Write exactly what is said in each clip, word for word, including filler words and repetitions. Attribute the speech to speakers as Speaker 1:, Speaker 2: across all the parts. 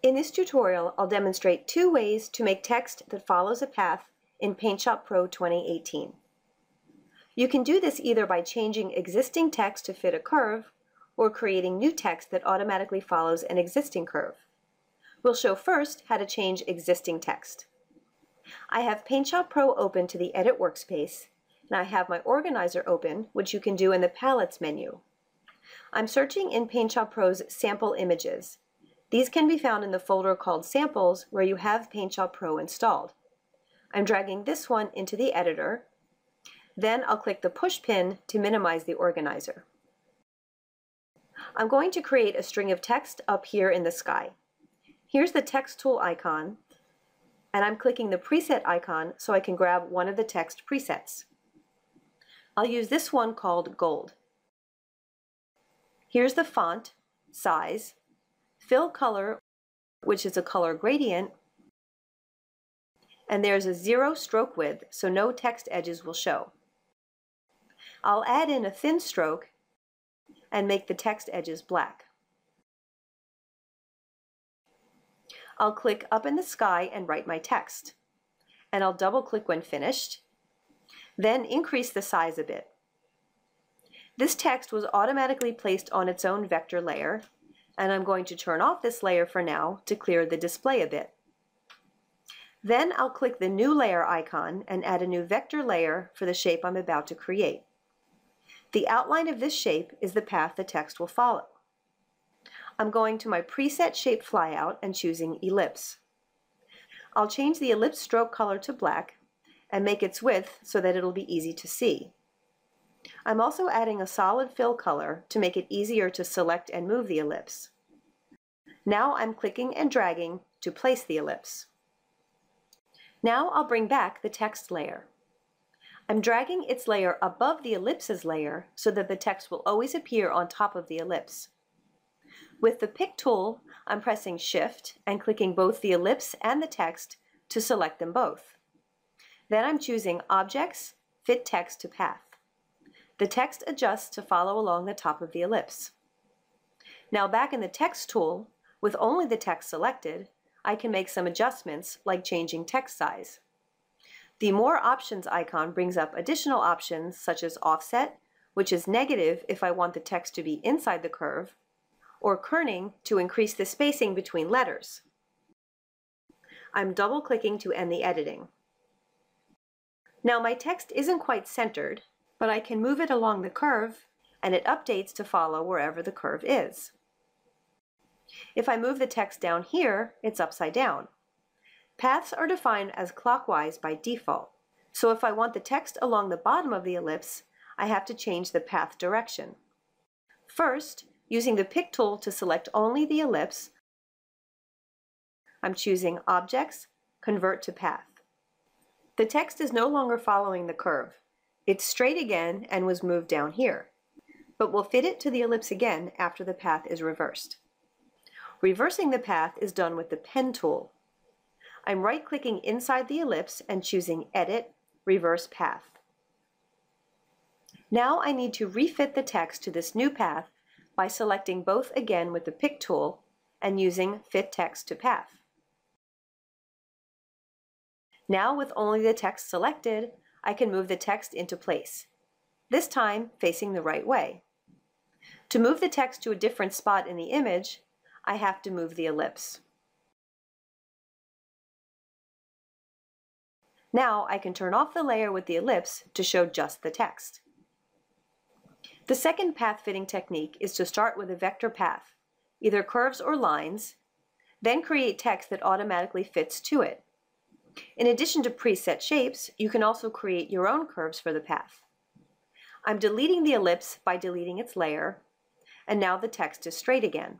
Speaker 1: In this tutorial, I'll demonstrate two ways to make text that follows a path in PaintShop Pro twenty eighteen. You can do this either by changing existing text to fit a curve or creating new text that automatically follows an existing curve. We'll show first how to change existing text. I have PaintShop Pro open to the Edit workspace, and I have my organizer open, which you can do in the Palettes menu. I'm searching in PaintShop Pro's sample images. These can be found in the folder called Samples where you have PaintShop Pro installed. I'm dragging this one into the editor. Then I'll click the push pin to minimize the organizer. I'm going to create a string of text up here in the sky. Here's the text tool icon, and I'm clicking the preset icon so I can grab one of the text presets. I'll use this one called Gold. Here's the font, size, fill color, which is a color gradient, and there's a zero stroke width, so no text edges will show. I'll add in a thin stroke and make the text edges black. I'll click up in the sky and write my text, and I'll double click when finished, then increase the size a bit. This text was automatically placed on its own vector layer, and I'm going to turn off this layer for now to clear the display a bit. Then I'll click the new layer icon and add a new vector layer for the shape I'm about to create. The outline of this shape is the path the text will follow. I'm going to my preset shape flyout and choosing ellipse. I'll change the ellipse stroke color to black and make its width so that it'll be easy to see. I'm also adding a solid fill color to make it easier to select and move the ellipse. Now I'm clicking and dragging to place the ellipse. Now I'll bring back the text layer. I'm dragging its layer above the ellipse's layer so that the text will always appear on top of the ellipse. With the pick tool, I'm pressing Shift and clicking both the ellipse and the text to select them both. Then I'm choosing Objects, Fit Text to Path. The text adjusts to follow along the top of the ellipse. Now back in the Text tool, with only the text selected, I can make some adjustments like changing text size. The More Options icon brings up additional options such as Offset, which is negative if I want the text to be inside the curve, or kerning to increase the spacing between letters. I'm double-clicking to end the editing. Now my text isn't quite centered, but I can move it along the curve, and it updates to follow wherever the curve is. If I move the text down here, it's upside down. Paths are defined as clockwise by default, so if I want the text along the bottom of the ellipse, I have to change the path direction. First, using the pick tool to select only the ellipse, I'm choosing Objects, Convert to Path. The text is no longer following the curve. It's straight again and was moved down here, but we'll fit it to the ellipse again after the path is reversed. Reversing the path is done with the pen tool. I'm right-clicking inside the ellipse and choosing Edit, Reverse Path. Now I need to refit the text to this new path by selecting both again with the pick tool and using Fit Text to Path. Now with only the text selected, I can move the text into place, this time facing the right way. To move the text to a different spot in the image, I have to move the ellipse. Now I can turn off the layer with the ellipse to show just the text. The second path fitting technique is to start with a vector path, either curves or lines, then create text that automatically fits to it. In addition to preset shapes, you can also create your own curves for the path. I'm deleting the ellipse by deleting its layer, and now the text is straight again.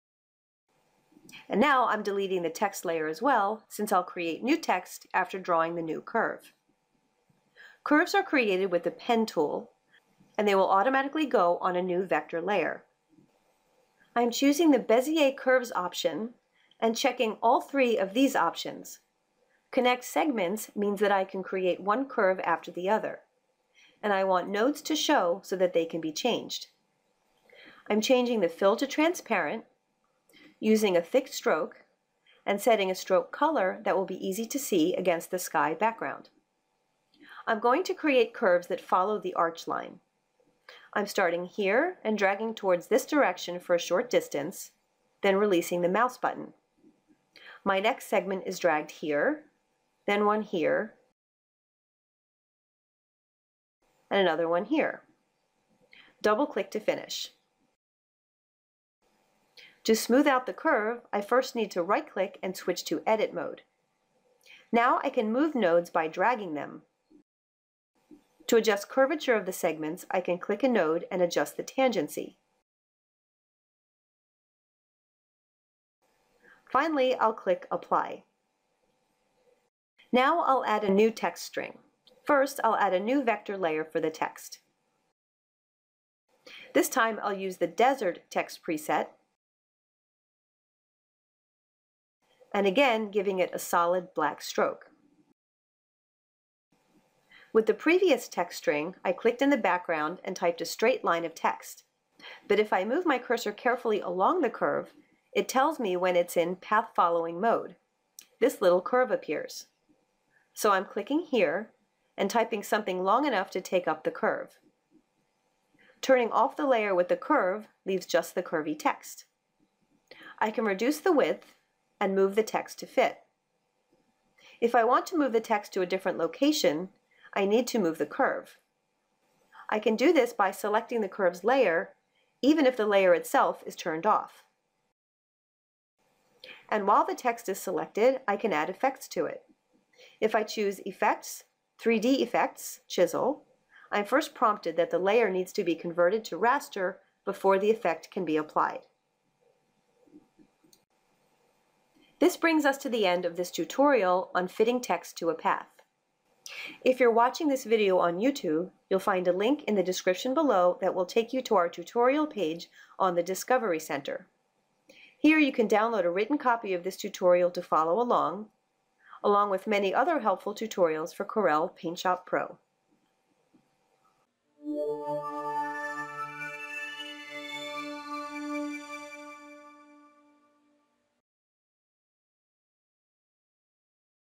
Speaker 1: And now I'm deleting the text layer as well, since I'll create new text after drawing the new curve. Curves are created with the pen tool, and they will automatically go on a new vector layer. I'm choosing the Bezier Curves option and checking all three of these options. Connect segments means that I can create one curve after the other, and I want nodes to show so that they can be changed. I'm changing the fill to transparent, using a thick stroke, and setting a stroke color that will be easy to see against the sky background. I'm going to create curves that follow the arch line. I'm starting here and dragging towards this direction for a short distance, then releasing the mouse button. My next segment is dragged here, then one here, and another one here. Double-click to finish. To smooth out the curve, I first need to right-click and switch to Edit mode. Now I can move nodes by dragging them. To adjust curvature of the segments, I can click a node and adjust the tangency. Finally, I'll click Apply. Now I'll add a new text string. First, I'll add a new vector layer for the text. This time I'll use the Desert text preset, and again giving it a solid black stroke. With the previous text string, I clicked in the background and typed a straight line of text. But if I move my cursor carefully along the curve, it tells me when it's in path following mode. This little curve appears. So I'm clicking here and typing something long enough to take up the curve. Turning off the layer with the curve leaves just the curvy text. I can reduce the width and move the text to fit. If I want to move the text to a different location, I need to move the curve. I can do this by selecting the curve's layer, even if the layer itself is turned off. And while the text is selected, I can add effects to it. If I choose Effects, three D Effects, Chisel, I'm first prompted that the layer needs to be converted to raster before the effect can be applied. This brings us to the end of this tutorial on fitting text to a path. If you're watching this video on YouTube, you'll find a link in the description below that will take you to our tutorial page on the Discovery Center. Here you can download a written copy of this tutorial to follow along, along with many other helpful tutorials for Corel PaintShop Pro.